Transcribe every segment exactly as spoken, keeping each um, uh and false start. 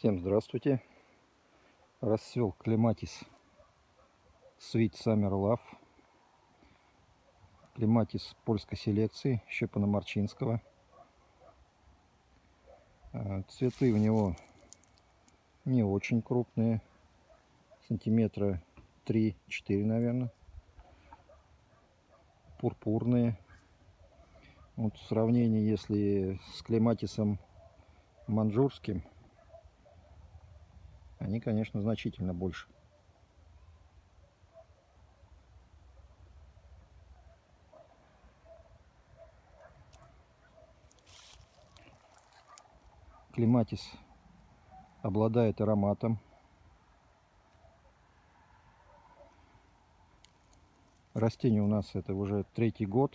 Всем здравствуйте! Расцвел клематис Sweet Summer Love. Клематис польской селекции, еще Пономарчинского. Цветы у него не очень крупные, сантиметра три-четыре, наверное. Пурпурные. Вот в сравнении, если с клематисом манжурским, они, конечно, значительно больше. Клематис обладает ароматом. Растение у нас это уже третий год,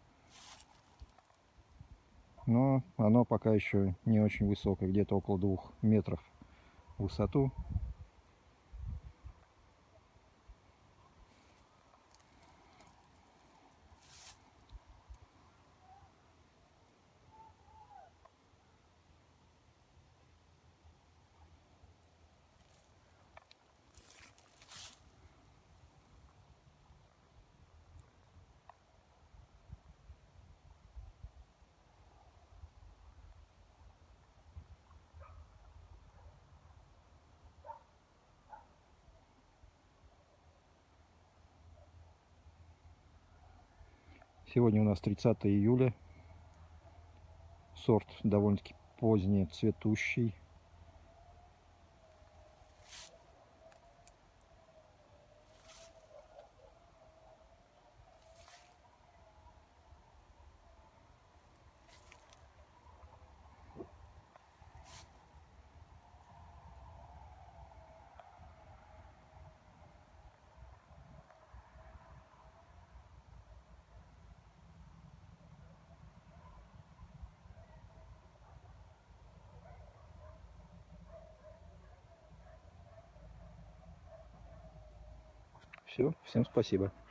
но оно пока еще не очень высокое, где-то около двух метров в высоту. Сегодня у нас тридцатое июля. Сорт довольно-таки поздний, цветущий. Все, всем спасибо.